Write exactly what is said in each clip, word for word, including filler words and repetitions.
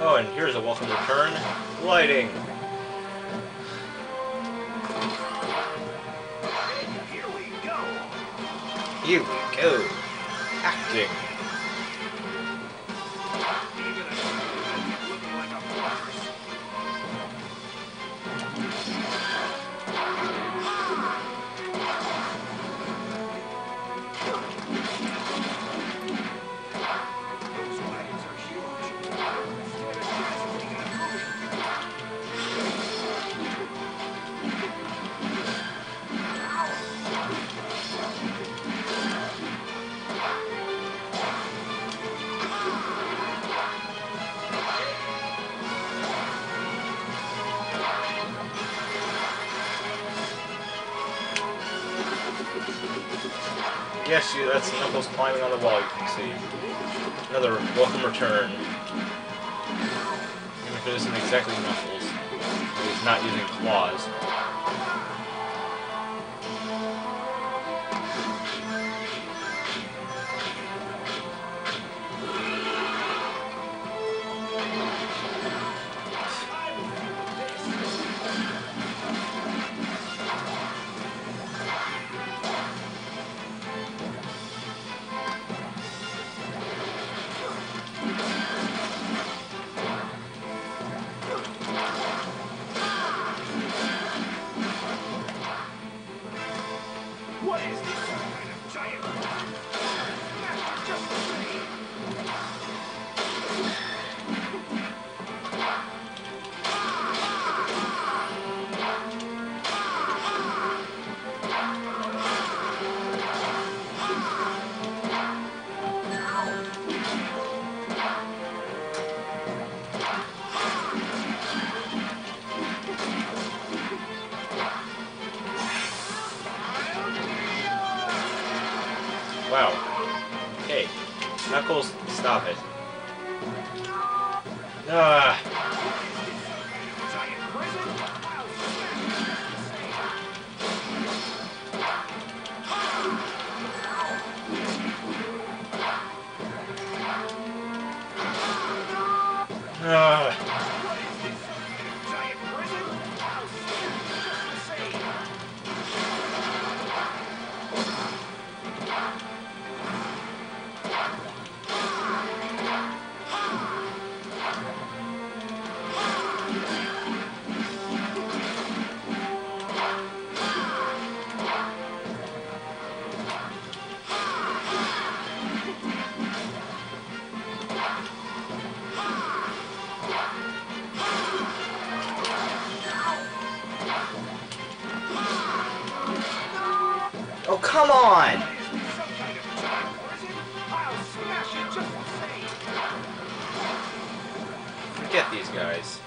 Oh, and here's a welcome return. Lighting. Here we go. Here we go. Acting. Looking like a farce. Those wagons are huge. Stand a chance of making a movie. Yes, you, that's Knuckles climbing on the wall, you can see. Another welcome return. Even if it isn't exactly Knuckles. He's not using claws. What is this? Some kind of giant smash it just the same. Wow. Hey, Knuckles, stop it. Ah. Giant prison? I'll Ah. What is this? Some kind of giant prison? I'll smash it just the same. Oh, come on! What is this? Some kind of giant prison? I'll smash it just the same. Forget these guys.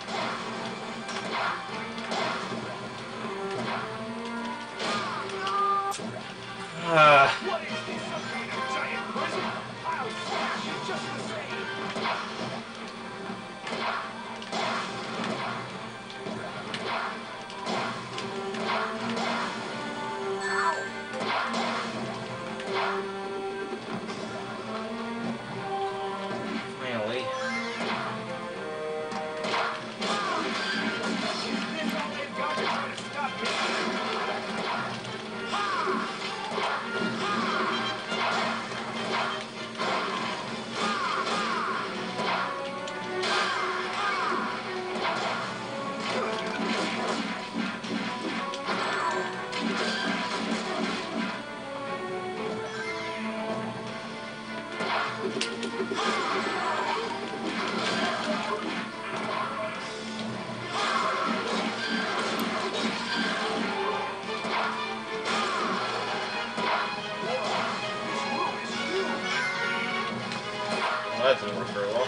Ah. What is this? Some kind of giant prison? I'll smash it just the same. Finally. Is this all they've got to try to stop me? Well, that didn't work very well.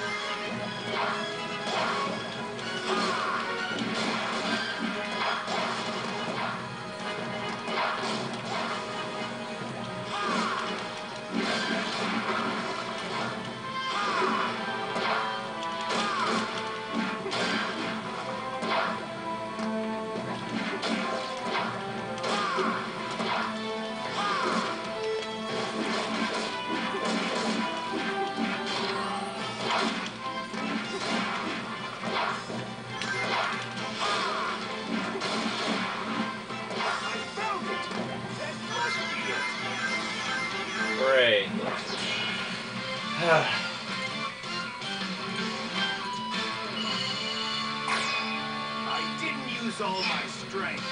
use all my strength.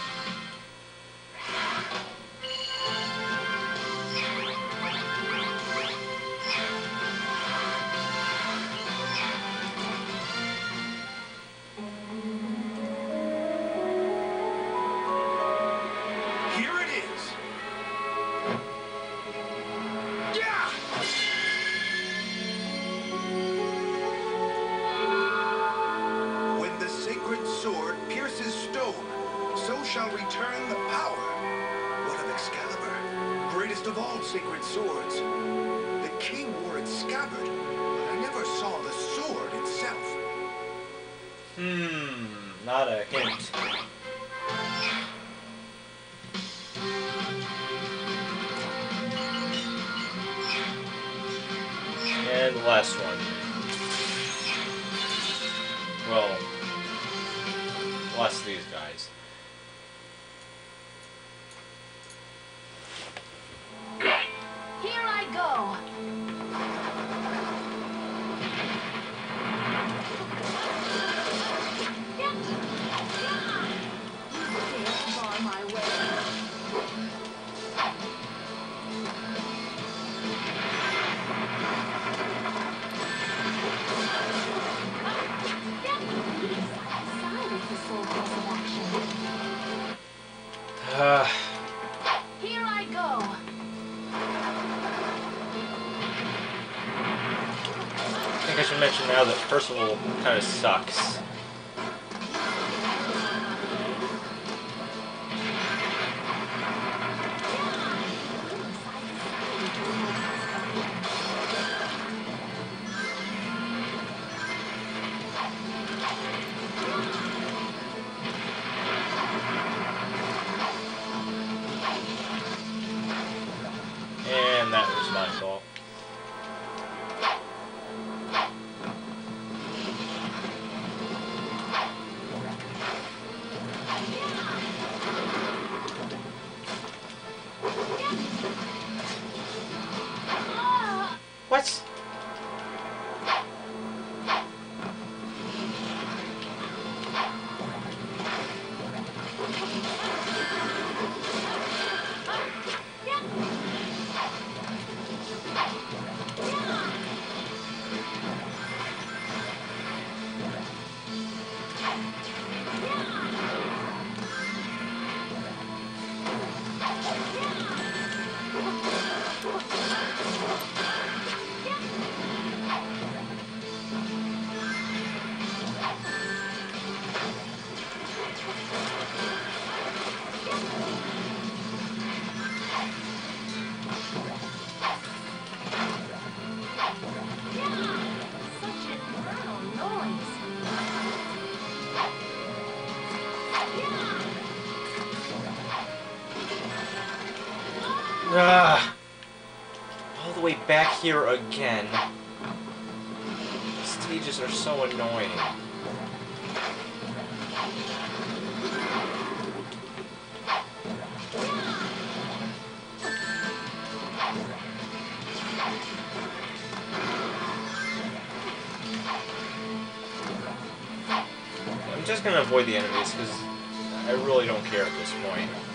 Here it is. Yeah! When the sacred sword pierces stone, so shall return the power. What of Excalibur, greatest of all sacred swords? The king wore its scabbard, but I never saw the sword itself. Hmm, not a hint. And the last one. Well, last of these guys. Here I go. You can't bar my way. Side is the sole course of action. Uh, Here I go. I think I should mention now that Percival kind of sucks. And that was my fault. What? Such infernal noise. Ah, all the way back here again. Stages are so annoying. I'm just gonna avoid the enemies because I really don't care at this point.